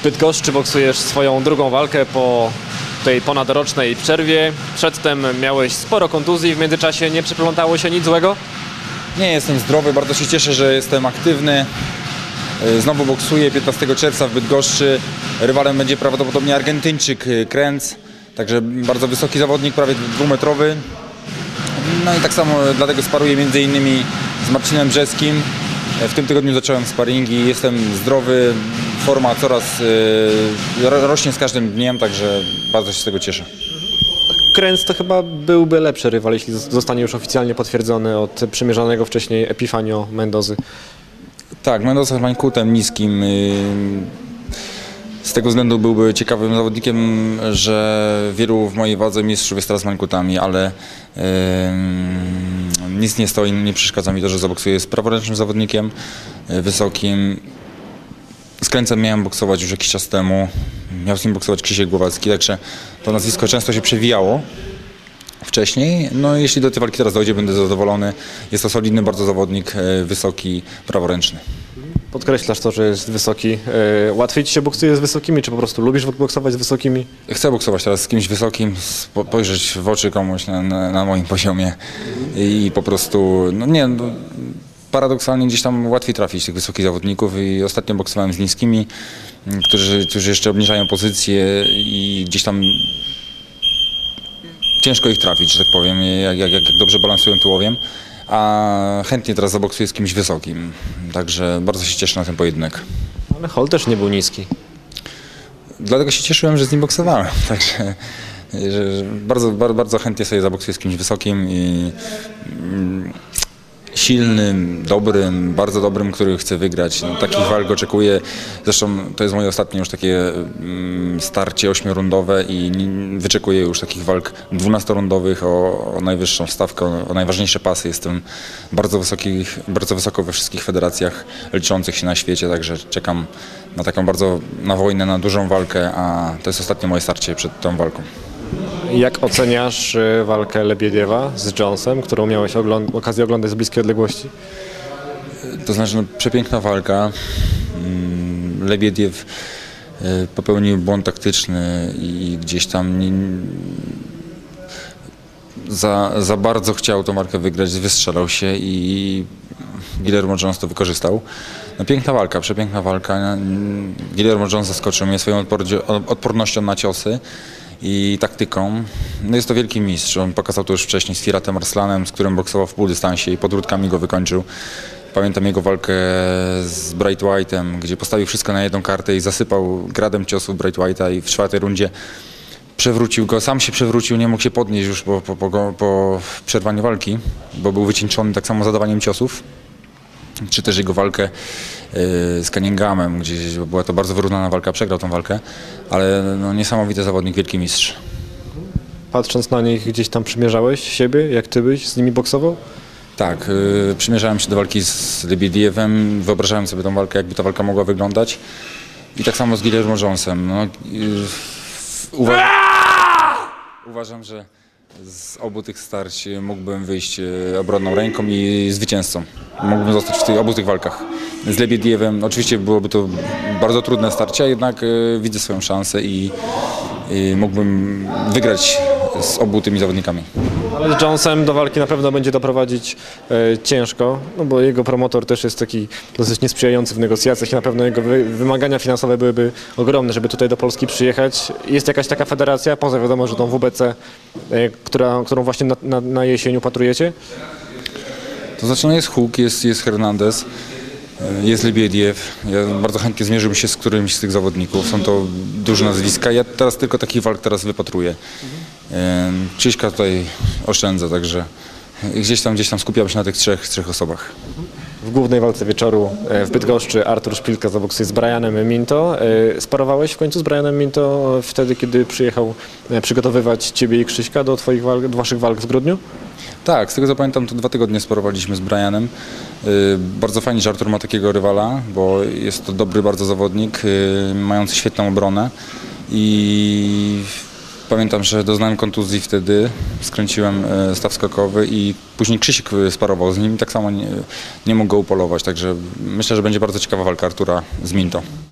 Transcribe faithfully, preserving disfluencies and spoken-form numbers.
Bydgoszczy boksujesz swoją drugą walkę po tej ponadrocznej przerwie. Przedtem miałeś sporo kontuzji, w międzyczasie nie przyplątało się nic złego? Nie, jestem zdrowy, bardzo się cieszę, że jestem aktywny. Znowu boksuję piętnastego czerwca w Bydgoszczy. Rywalem będzie prawdopodobnie Argentyńczyk Kręc, także bardzo wysoki zawodnik, prawie dwumetrowy. No i tak samo dlatego sparuję między innymi z Marcinem Brzeskim. W tym tygodniu zacząłem sparingi, jestem zdrowy, forma coraz yy, rośnie z każdym dniem, także bardzo się z tego cieszę. Kręc to chyba byłby lepszy rywal, jeśli zostanie już oficjalnie potwierdzony od przymierzonego wcześniej Epifanio Mendozy. Tak, Mendoza jest mańkutem niskim. Z tego względu byłby ciekawym zawodnikiem, że wielu w mojej wadze mistrzów jest teraz mańkutami, ale yy, nic nie stoi, nie przeszkadza mi to, że zaboksuję z praworęcznym zawodnikiem, yy, wysokim. Z Kręcem miałem boksować już jakiś czas temu, miał z nim boksować Krzysiek Głowacki, także to nazwisko często się przewijało wcześniej. No jeśli do tej walki teraz dojdzie, będę zadowolony. Jest to solidny bardzo zawodnik, yy, wysoki, praworęczny. Podkreślasz to, że jest wysoki. Yy, łatwiej ci się boksuje z wysokimi, czy po prostu lubisz boksować z wysokimi? Chcę boksować teraz z kimś wysokim, spojrzeć w oczy komuś na, na, na moim poziomie i po prostu, no nie, no, paradoksalnie gdzieś tam łatwiej trafić tych wysokich zawodników i ostatnio boksowałem z niskimi, którzy, którzy jeszcze obniżają pozycję i gdzieś tam ciężko ich trafić, że tak powiem, jak, jak, jak dobrze balansują tułowiem. A chętnie teraz zaboksuję z kimś wysokim, także bardzo się cieszę na ten pojedynek. Ale Hall też nie był niski. Dlatego się cieszyłem, że z nim boksowałem, także że bardzo, bardzo, bardzo chętnie sobie zaboksuję z kimś wysokim i mm, silnym, dobrym, bardzo dobrym, który chce wygrać. No, takich walk oczekuję. Zresztą to jest moje ostatnie już takie mm, starcie ośmiorundowe i wyczekuję już takich walk dwunastorondowych o, o najwyższą stawkę, o, o najważniejsze pasy. Jestem bardzo, wysoki, bardzo wysoko we wszystkich federacjach liczących się na świecie, także czekam na taką bardzo, na wojnę, na dużą walkę, a to jest ostatnie moje starcie przed tą walką. Jak oceniasz walkę Lebiediewa z Jonesem, którą miałeś ogląd okazję oglądać z bliskiej odległości? To znaczy, no, przepiękna walka. Lebiediew popełnił błąd taktyczny i gdzieś tam nie, za, za bardzo chciał tą walkę wygrać, wystrzelał się i Guillermo Jones to wykorzystał. No, piękna walka, przepiękna walka. Guillermo Jones zaskoczył mnie swoją odpornością na ciosy i taktyką. No jest to wielki mistrz. On pokazał to już wcześniej z Firatem Arslanem, z którym boksował w półdystansie i podródkami go wykończył. Pamiętam jego walkę z Bright White'em, gdzie postawił wszystko na jedną kartę i zasypał gradem ciosów Bright White'a i w czwartej rundzie przewrócił go, sam się przewrócił, nie mógł się podnieść już po, po, po, po przerwaniu walki, bo był wycieńczony tak samo zadawaniem ciosów. Czy też jego walkę y, z Cunninghamem, gdzie była to bardzo wyrównana walka, przegrał tą walkę, ale no, niesamowity zawodnik, wielki mistrz. Patrząc na nich, gdzieś tam przymierzałeś siebie, jak ty byś z nimi boksował? Tak, y, przymierzałem się do walki z Lebiediewem, wyobrażałem sobie tą walkę, jakby ta walka mogła wyglądać i tak samo z Guillermo Jonesem. No, y, uwa uważam, że z obu tych starć mógłbym wyjść obronną ręką i zwycięzcą. Mógłbym zostać w tych, obu tych walkach. Z Lebiediewem oczywiście byłoby to bardzo trudne starcie, jednak y, widzę swoją szansę i, i mógłbym wygrać z obu tymi zawodnikami. Ale z Jonesem do walki na pewno będzie doprowadzić e, ciężko, no bo jego promotor też jest taki dosyć niesprzyjający w negocjacjach i na pewno jego wy wymagania finansowe byłyby ogromne, żeby tutaj do Polski przyjechać. Jest jakaś taka federacja, poza wiadomo, że tą W B C, e, która, którą właśnie na, na, na jesień upatrujecie? To znaczy, no jest Huk, jest, jest Hernandez, jest Lebiediew. Ja bardzo chętnie zmierzyłbym się z którymś z tych zawodników. Są to duże nazwiska. Ja teraz tylko takich walk teraz wypatruję. Mhm. Krzyśka tutaj oszczędzę, także gdzieś tam, gdzieś tam skupiam się na tych trzech, trzech osobach. W głównej walce wieczoru w Bydgoszczy Artur Szpilka zaboksuje z Brianem Minto. Sparowałeś w końcu z Brianem Minto wtedy, kiedy przyjechał przygotowywać ciebie i Krzyśka do twoich walk, do waszych walk w grudniu? Tak, z tego co pamiętam, to dwa tygodnie sparowaliśmy z Brianem. Yy, bardzo fajnie, że Artur ma takiego rywala, bo jest to dobry bardzo zawodnik, yy, mający świetną obronę. I pamiętam, że doznałem kontuzji wtedy, skręciłem yy, staw skokowy i później Krzysiek sparował z nim i tak samo nie, nie mógł go upolować. Także myślę, że będzie bardzo ciekawa walka Artura z Minto.